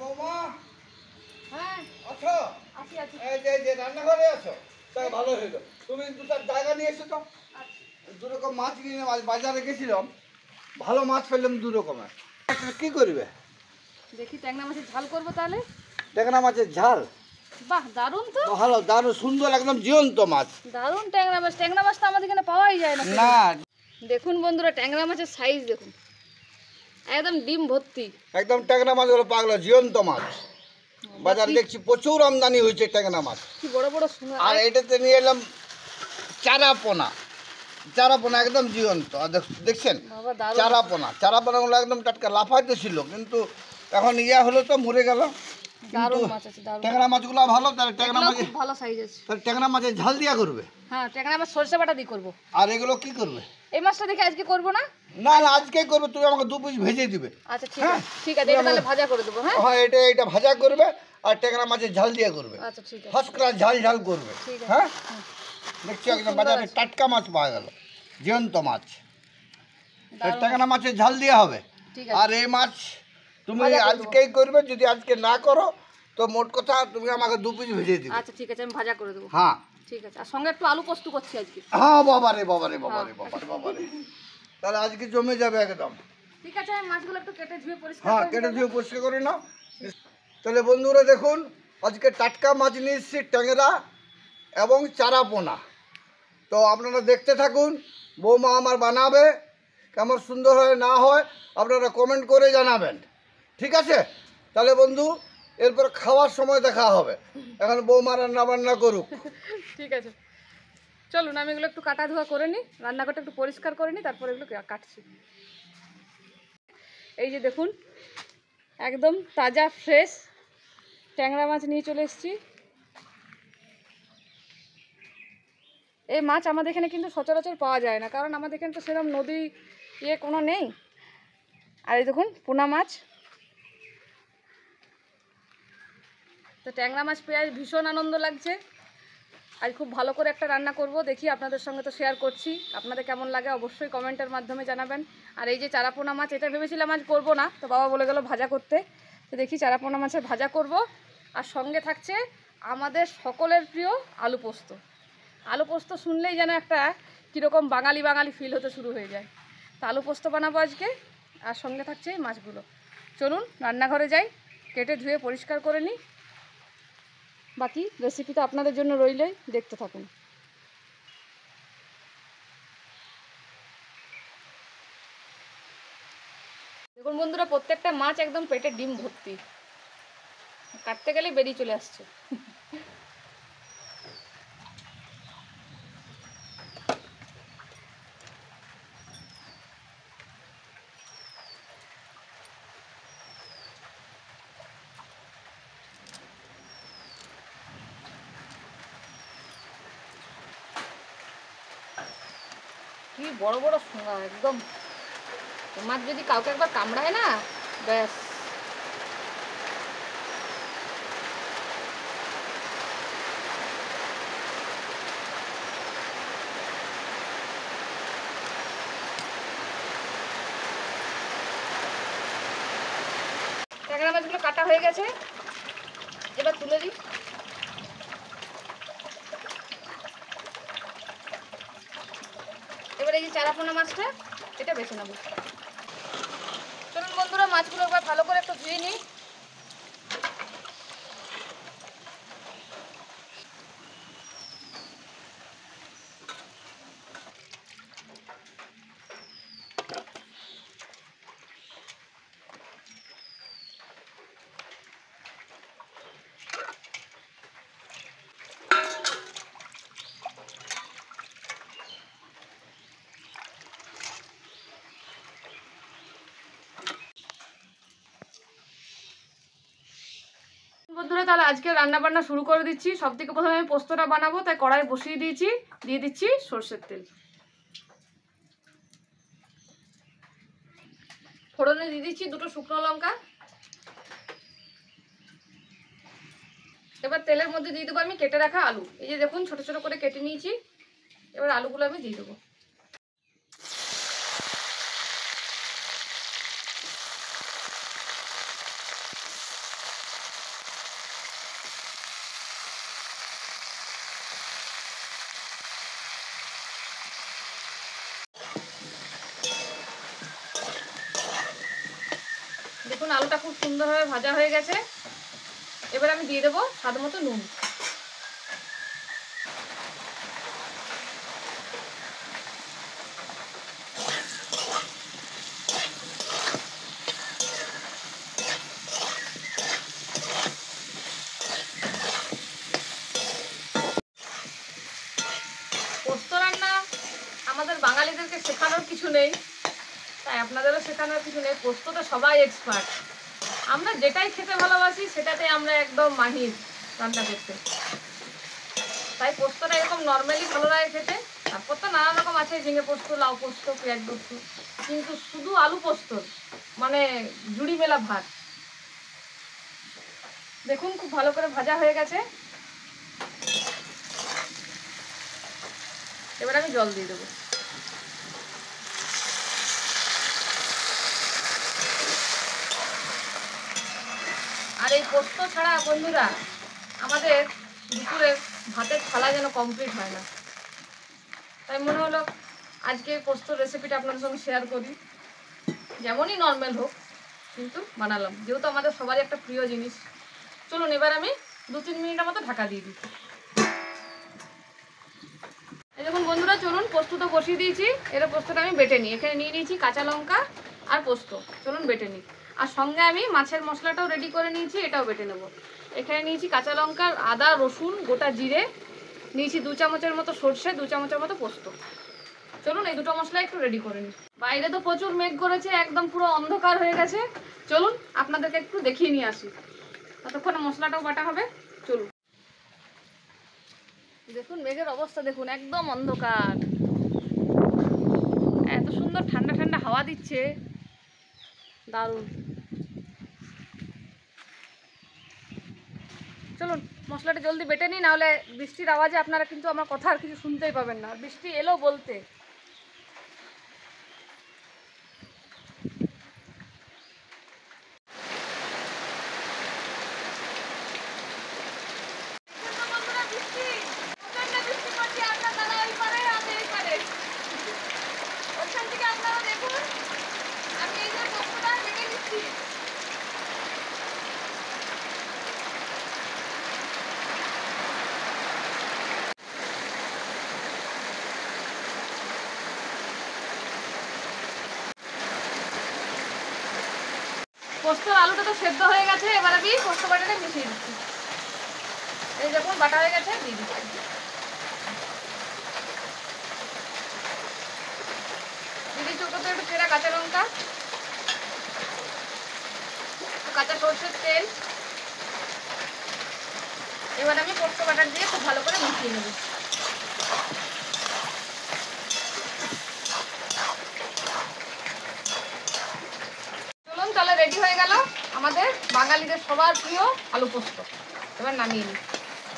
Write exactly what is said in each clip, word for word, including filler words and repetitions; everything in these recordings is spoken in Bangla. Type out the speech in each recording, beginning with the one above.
বৌমা হ্যাঁ আছো? আছি আছি। এই যে যে রান্নাঘরে আছো? তাই ভালো হইলো। তুমি দুটো জায়গা নিয়ে এসো তো। দু রকম মাছ কিনে আজ বাজারে গেছিলাম, ভালো মাছ পেলাম দু রকমের। কি করবে? দেখি ট্যাংরা মাছের ঝাল করবো তাহলে। ট্যাংরা মাছের ঝাল? বাহ দারুণ তো। ভালো, দারুণ সুন্দর, একদম জীবন্ত মাছ। দারুণ ট্যাংরা মাছ। ট্যাংরা মাছ তো আমাদের এখানে পাওয়াই যায় না। না দেখুন বন্ধুরা, ট্যাংরা মাছের সাইজ দেখুন, একদম ডিম ভর্তি। একদম ট্যাংরা মাছগুলো পাগলা জীবন্ত মাছ। বাজারে দেখছি প্রচুর আমদানি হয়েছে ট্যাংরা মাছ। কি বড় বড় সুন্দর। আর এটাতে নিয়ে এলাম চারাপোনা। চারাপোনা একদম জীবন্ত। আর দেখছেন চারাপোনা, চারাপোনাগুলো একদম টাটকা লাফাইতে ছিল, কিন্তু এখন ইয়া হলো তো মরে গেল। দারুণ মাছ আছে, দারুণ। ট্যাংরা মাছগুলো ভালো। তাহলে ট্যাংরা মাছ ভালো সাইজ আছে। তাহলে ট্যাংরা মাছের ঝাল দিয়া করবে? হ্যাঁ, ট্যাংরা মাছ সরষে বাটা দিয়ে করব। আর এগুলো কি করবে? এই মাছটা দেখে আজকে করব না। না না, আজকেই করবে। তুমি আমাকে দু পিস ভেজে দিবে। আচ্ছা ঠিক আছে, ঠিক আছে, এটা তাহলে ভাজা করে দেবো। হ্যাঁ হ্যাঁ, এটা এটা ভাজা করবে আর ট্যাংরা মাছের ঝাল দিয়ে করবে। আচ্ছা ঠিক আছে, ফার্স্ট ক্লাস ঝাল ঝাল করবে। হ্যাঁ, দেখছি একদম বাজারে টাটকা মাছ পাওয়া গেল, জীবন্ত মাছ। ট্যাংরা মাছের ঝাল দিয়ে হবে। আর এই মাছ তুমি আজকেই করবে। যদি আজকে না করো তো মোট কথা তুমি আমাকে দু পিস ভেজে দিবে। আচ্ছা ঠিক আছে, আমি ভাজা করে দেবো। হ্যাঁ ঠিক আছে, আর সঙ্গে একটু আলু পোস্ত করছি আজকে। হ্যাঁ বাবারে বাবারে বাবারে বাবারে বাবারে, তাহলে আজকে জমে যাবে একদম। ঠিক আছে, আমি মাছগুলো একটু কেটে ধুয়ে পরিষ্কার হ্যাঁ, কেটে ধুয়ে পরিষ্কার করে নাও। তাহলে বন্ধুরা দেখুন, আজকে টাটকা মাছ নিয়ে এসেছি, ট্যাংরা এবং চারাপোনা। তো আপনারা দেখতে থাকুন, বৌমা আমার বানাবে। কেমন সুন্দর হয় না হয় আপনারা কমেন্ট করে জানাবেন, ঠিক আছে? তাহলে বন্ধু, এরপর খাওয়ার সময় দেখা হবে। এখন বৌমা রান্না বান্না করুক। ঠিক আছে, চলুন আমি এগুলো একটু কাটা ধোয়া করে নিই, রান্নাঘরটা একটু পরিষ্কার করে নিই, তারপর এগুলো কাটছি। এই যে দেখুন, একদম তাজা ফ্রেশ ট্যাংরা মাছ নিয়ে চলে এসেছি। এই মাছ আমাদের এখানে কিন্তু সচরাচর পাওয়া যায় না, কারণ আমাদের এখানে তো সেরকম নদী ইয়ে কোনো নেই। আর এই দেখুন পোনা মাছ। তো ট্যাংরা মাছ পেয়ে ভীষণ আনন্দ লাগছে। আজ খুব ভালো করে একটা রান্না করব, দেখি আপনাদের সঙ্গে তো শেয়ার করছি। আপনাদের কেমন লাগে অবশ্যই কমেন্টের মাধ্যমে জানাবেন। আর এই যে চারাপোনা মাছ, এটা ভেবেছিলাম আজ করবো না, তো বাবা বলে গেল ভাজা করতে। তো দেখি চারাপোনা মাছের ভাজা করব। আর সঙ্গে থাকছে আমাদের সকলের প্রিয় আলু পোস্ত। আলু পোস্ত শুনলেই যেন একটা কীরকম বাঙালি বাঙালি ফিল হতে শুরু হয়ে যায়। তো আলু পোস্ত বানাবো আজকে, আর সঙ্গে থাকছে এই মাছগুলো। চলুন রান্নাঘরে যাই, কেটে ধুয়ে পরিষ্কার করে নিই। বাকি রেসিপি তো আপনাদের জন্য রইলেই, দেখতে থাকুন। দেখুন বন্ধুরা, প্রত্যেকটা মাছ একদম পেটে ডিম ভর্তি, কাটতে গেলে বেরিয়ে চলে আসছে। কি বড় বড় শোঙা একদম। মাছ যদি কাউকে একবার কামড়ায় না, ব্যাস। ট্যাংরা মাছগুলো কাটা হয়ে গেছে, এবার তুলে দিই। এবার এই যে চারাপোনা মাছটা, এটা বেছে নেব। চলুন বন্ধুরা, মাছগুলো একবার ভালো করে একটু ধুয়ে নিই। বন্ধুরা, তাহলে আজকে রান্না বান্না শুরু করে দিচ্ছি। সব থেকে প্রথমে আমি পোস্তটা বানাবো, তাই কড়াই বসিয়ে দিয়েছি। দিয়ে দিচ্ছি সরষের তেল। ফোড়নে দিয়ে দিচ্ছি দুটো শুকনো লঙ্কা। এবার তেলের মধ্যে দিয়ে দেবো আমি কেটে রাখা আলু। এই যে দেখুন, ছোট ছোট করে কেটে নিয়েছি। এবার আলুগুলো আমি দিয়ে দেবো। দেখুন আলুটা খুব সুন্দরভাবে ভাজা হয়ে গেছে। এবার আমি দিয়ে দেবো স্বাদ মতো নুন। পোস্ত রান্না আমাদের বাঙালিদেরকে শেখানোর কিছু নেই, তাই আপনাদেরও শেখানোর কিছু নেই। পোস্ত তো সবাই এক্সপার্ট, আমরা যেটাই খেতে ভালোবাসি সেটাতে আমরা একদম মাহির রান্না করতে। তাই পোস্তটা এরকম নর্মালি ভালো লাগে খেতে। তারপর তো নানা রকম আছে, ঝিঙে পোস্ত, লাউ পোস্ত, পেঁয়াজ পোস্ত, কিন্তু শুধু আলু পোস্ত মানে জুড়ি মেলা ভাত। দেখুন খুব ভালো করে ভাজা হয়ে গেছে। এবার আমি জল দিয়ে দেবো। আর এই পোস্ত ছাড়া বন্ধুরা আমাদের দুপুরের ভাতের থালা যেন কমপ্লিট হয় না। তাই মনে হলো আজকে পোস্তর রেসিপিটা আপনাদের সঙ্গে শেয়ার করি। যেমনই নর্মাল হোক কিন্তু বানালাম, যেহেতু আমাদের সবারই একটা প্রিয় জিনিস। চলুন এবার আমি দু তিন মিনিটের মতো ঢাকা দিয়ে দিই। এই দেখুন বন্ধুরা, চলুন পোস্ত তো বসিয়ে দিয়েছি। এর পোস্তটা আমি বেটে নিই। এখানে নিয়ে নিয়েছি কাঁচা লঙ্কা আর পোস্ত, চলুন বেটে নিই। আর সঙ্গে আমি মাছের মশলাটাও রেডি করে নিয়েছি, এটাও বেটে নেব। এখানে নিয়েছি কাঁচা লঙ্কা, আদা, রসুন, গোটা জিরে, নিয়েছি দু চামচের মতো সর্ষে, দু চামচের মতো পোস্ত। চলুন এই দুটো মশলা একটু রেডি করে নিই। বাইরে তো প্রচুর মেঘ করেছে, একদম পুরো অন্ধকার হয়ে গেছে। চলুন আপনাদেরকে একটু দেখিয়ে নিয়ে আসি, ততক্ষণে মশলাটাও বাটা হবে। চলুন। দেখুন মেঘের অবস্থা দেখুন, একদম অন্ধকার। এত সুন্দর ঠান্ডা ঠান্ডা হাওয়া দিচ্ছে, দারুণ। চলুন মশলাটা জলদি বেটে নিই, নাহলে বৃষ্টির আওয়াজে আপনারা কিন্তু আমার কথা আর কিছু শুনতেই পাবেন না। বৃষ্টি এলো বলতে। পোস্তর আলুটা তো সেদ্ধ হয়ে গেছে, এবার আমি পোস্ত বাটাটা মিশিয়ে দিচ্ছি। এই দেখুন বাটা হয়ে গেছে, দিয়ে দিচ্ছি। দিয়ে দিচ্ছি ওপর একটু চেরা কাঁচা লঙ্কা, কাঁচা সরষের তেল। এবার আমি পোস্ত বাটার দিয়ে খুব ভালো করে মিশিয়ে নেব। চলুন তাহলে রেডি হয়ে গেল আমাদের বাঙালিদের সবার প্রিয় আলু পোস্ত। এবার নামিয়ে নিই।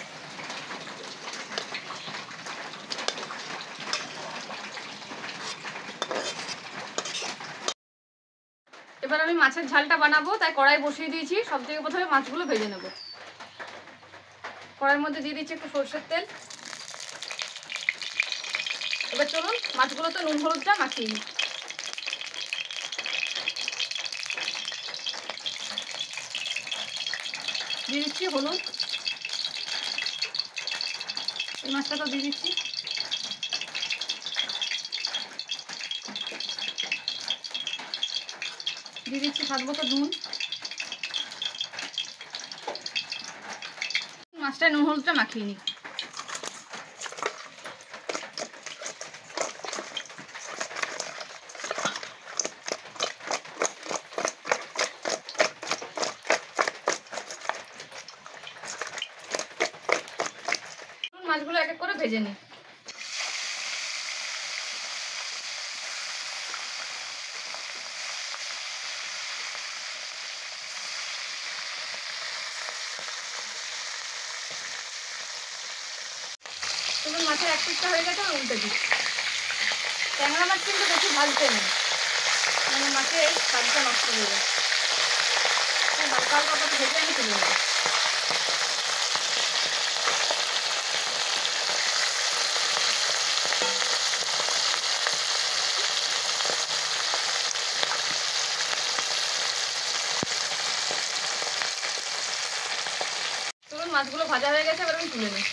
এবার আমি মাছের ঝালটা বানাবো, তাই কড়াই বসিয়ে দিয়েছি। সব থেকে প্রথমে মাছগুলো ভেজে নেব। কড়াইয়ের মধ্যে দিয়ে দিচ্ছি একটু সরষের তেল। এবার চলুন মাছগুলো তো নুন হলুদটা মাখিয়ে নিই। দিয়ে দিচ্ছি হলুদ, এই মাছটা তো দিয়ে দিচ্ছি। দিয়ে দিচ্ছি স্বাদ মতো নুন। মাছটা নুন হলুদটা মাখিয়ে নিই। মাছগুলো এক এক করে ভেজে নিই। চলুন মাছের এক পিসটা হয়ে গেছে, উল্টে দিই। ট্যাংরা মাছ কিন্তু বেশি ভাজতে নেই, মানে মাছের স্বাদটা নষ্ট হয়ে যায়। হালকা হালকা করে ভেজে আমি তুলে নেব। মাছগুলো ভাজা হয়ে গেছে, এবার আমি তুলে নিই।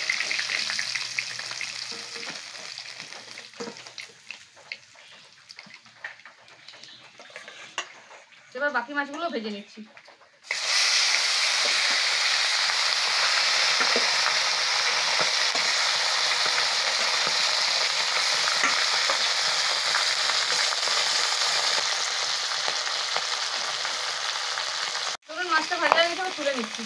এবার বাকি মাছগুলো ভেজে নিচ্ছি। মাছটা ভাজা হয়ে গেছে, তুলে নিচ্ছি।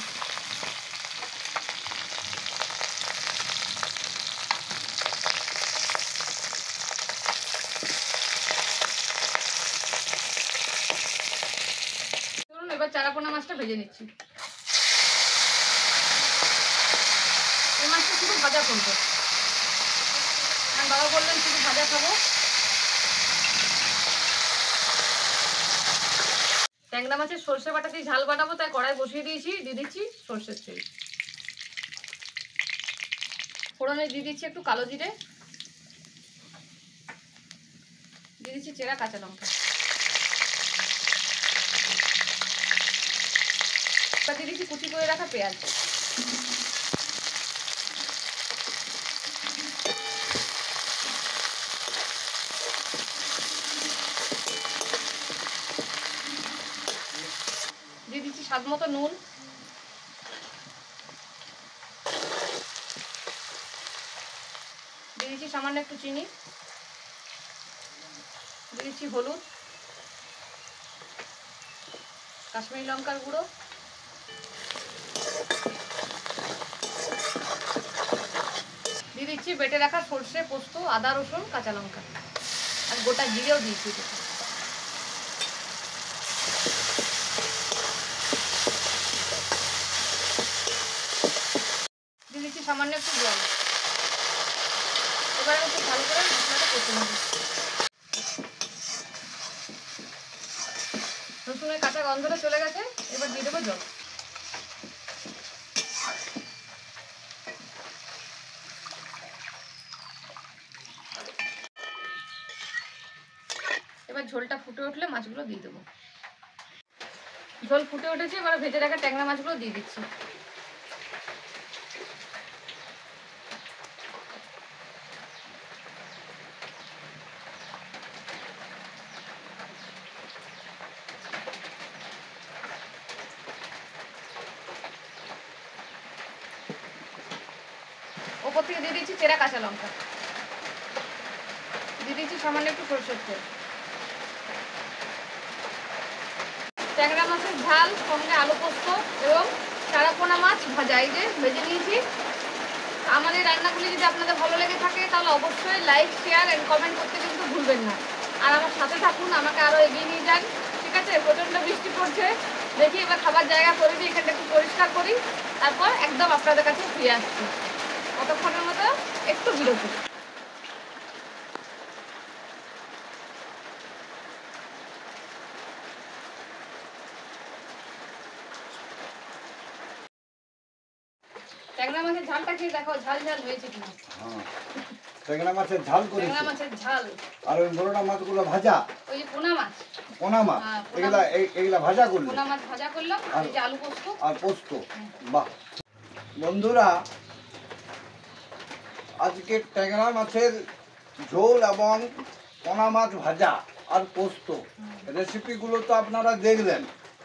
চলুন এবার চারাপোনা মাছটা ভেজে নিচ্ছি। এই মাছটা শুধু ভাজা করবো, আমার বাবা বললেন শুধু ভাজা খাবো। ট্যাংরা মাছের সর্ষে বাটা দিয়ে ঝাল বানাবো, তাই কড়াই বসিয়ে দিয়েছি। দিয়ে দিচ্ছি সর্ষের তেল, ফোড়নে দিয়ে দিচ্ছি একটু কালো জিরে, দিয়ে দিচ্ছি চেরা কাঁচা লঙ্কা, দিয়ে দিচ্ছি কুচি করে রাখা পেঁয়াজ, দিয়ে দিচ্ছি স্বাদ মতো নুন, দিয়ে দিচ্ছি সামান্য একটু চিনি, দিয়ে দিচ্ছি হলুদ, কাশ্মীরি লঙ্কার গুঁড়ো, দিয়ে দিচ্ছি বেটে রাখা সর্ষে, পোস্ত, আদা, রসুন, কাঁচা লঙ্কা আর গোটা জিরেও দিয়েছি। দিয়ে দিচ্ছি সামান্য একটু জল। এবার একটু ভালো করে মশলাটা কষে নেব। রসুনের কাঁচা গন্ধটা চলে গেছে, এবার দিয়ে দেবো জল। এবার ঝোলটা ফুটে উঠলে মাছগুলো দিয়ে দেবো। ঝোল ফুটে উঠেছে, এবার ভেজে রাখা ট্যাংরা মাছগুলো দিয়ে দিচ্ছি। ওপর থেকে দিয়ে দিচ্ছি চেরা কাঁচা লঙ্কা, দিয়ে দিচ্ছি সামান্য একটু সরষের তেল। ট্যাংরা মাছের ঝাল সঙ্গে আলু পোস্ত এবং চারাপোনা মাছ ভাজা এই যে ভেজে নিয়েছি। আমার এই রান্নাগুলি যদি আপনাদের ভালো লেগে থাকে তাহলে অবশ্যই লাইক, শেয়ার অ্যান্ড কমেন্ট করতে কিন্তু ভুলবেন না। আর আমার সাথে থাকুন, আমাকে আরও এগিয়ে নিয়ে যান। ঠিক আছে, প্রচণ্ড বৃষ্টি পড়ছে, দেখি এবার খাবার জায়গা করে দিই, এখানটা একটু পরিষ্কার করি, তারপর একদম আপনাদের কাছে ফিরে আসছি। কতক্ষণের মতো একটু বিরতি। ট্যাংরা মাছের ঝালটা খেয়ে দেখো, ঝাল ঝাল হয়েছে কিনা। হ্যাঁ, ট্যাংরা মাছের ঝাল করেছি। ট্যাংরা মাছের ঝাল আর ওই বড়টা মাছগুলো ভাজা, ওই যে পোনা মাছ, পোনা মাছ, এগুলা এগুলা ভাজা করলাম। পোনা মাছ ভাজা করলাম, আর এই যে আলু পোস্ত আর পোস্ত। বাহ বন্ধুরা, আজকে ট্যাংরা মাছের ঝোল এবং পোনা মাছ ভাজা আর পোস্ত রেসিপিগুলো তো আপনারা দেখলেন।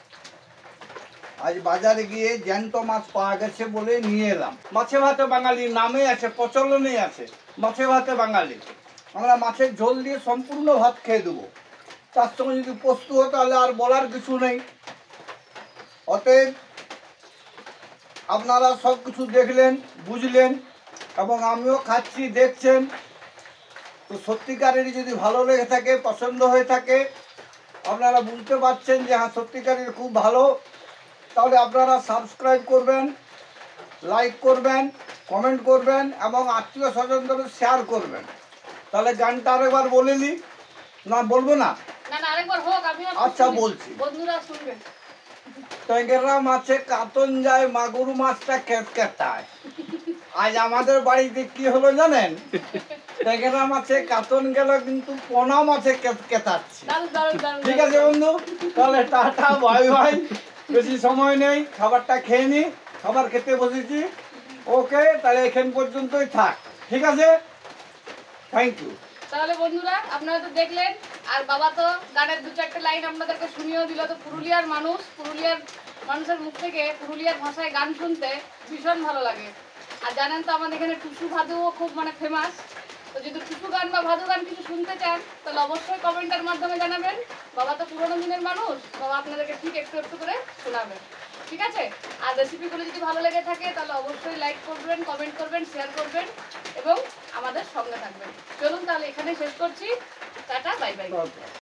আজ বাজারে গিয়ে জ্যান্ত মাছ পাওয়া গেছে বলে নিয়ে এলাম। মাছে ভাতে বাঙালি নামে আছে, প্রচলনেই আছে মাছে ভাতে বাঙালি। আমরা মাছের ঝোল দিয়ে সম্পূর্ণ ভাত খেয়ে দেবো, তার সঙ্গে যদি পোস্ত হয় তাহলে আর বলার কিছু নেই। অতএব আপনারা সব কিছু দেখলেন, বুঝলেন এবং আমিও খাচ্ছি, দেখছেন। তো সত্যিকারেরই যদি ভালো লেগে থাকে, পছন্দ হয়ে থাকে, আপনারা বুঝতে পারছেন যে হ্যাঁ সত্যিকারের খুব ভালো, তাহলে আপনারা সাবস্ক্রাইব করবেন, লাইক করবেন, কমেন্ট করবেন এবং আত্মীয় স্বজনদের শেয়ার করবেন। তাহলে গানটা আরেকবার বলে নি, না বলবো না? না না, আরেকবার হোক, আমি আচ্ছা বলছি। বন্ধুরা শুনবেন। ট্যাংরা মাছে কাতন যায়, মাগুর মাছটা কেটকেটায়। আজ আমাদের বাড়িতে কি হলো জানেন? ট্যাংরা মাছে কাতন গেল, কিন্তু পোনা মাছে কেটকেটাচ্ছে। ঠিক আছে বন্ধু, তাহলে টাটা, বাই বাই। বেশি সময় নেই, খাবারটা খেয়ে নি। খাবার খেতে বসেছি। ওকে, তাহলে এখান পর্যন্তই থাক, ঠিক আছে? Thank you. তাহলে বন্ধুরা আপনারা তো দেখলেন, আর বাবা তো গানের দু চারটে লাইন আপনাদেরকে শুনিয়েও দিল। তো পুরুলিয়ার মানুষ, পুরুলিয়ার মানুষের মুখ থেকে পুরুলিয়ার ভাষায় গান শুনতে ভীষণ ভালো লাগে। আর জানেন তো আমাদের এখানে টুসু ভাদুও খুব মানে ফেমাস। তো যদি টুসু গান বা ভাদু গান কিছু শুনতে চান তাহলে অবশ্যই কমেন্টের মাধ্যমে জানাবেন। বাবা তো পুরোনো দিনের মানুষ, বাবা আপনাদেরকে ঠিক একটু একটু করে শোনাবেন, ঠিক আছে? আর রেসিপিগুলো যদি ভালো লেগে থাকে তাহলে অবশ্যই লাইক করবেন, কমেন্ট করবেন, শেয়ার করবেন এবং আমাদের সঙ্গে থাকবেন। চলুন তাহলে এখানেই শেষ করছি। Tata, bye by.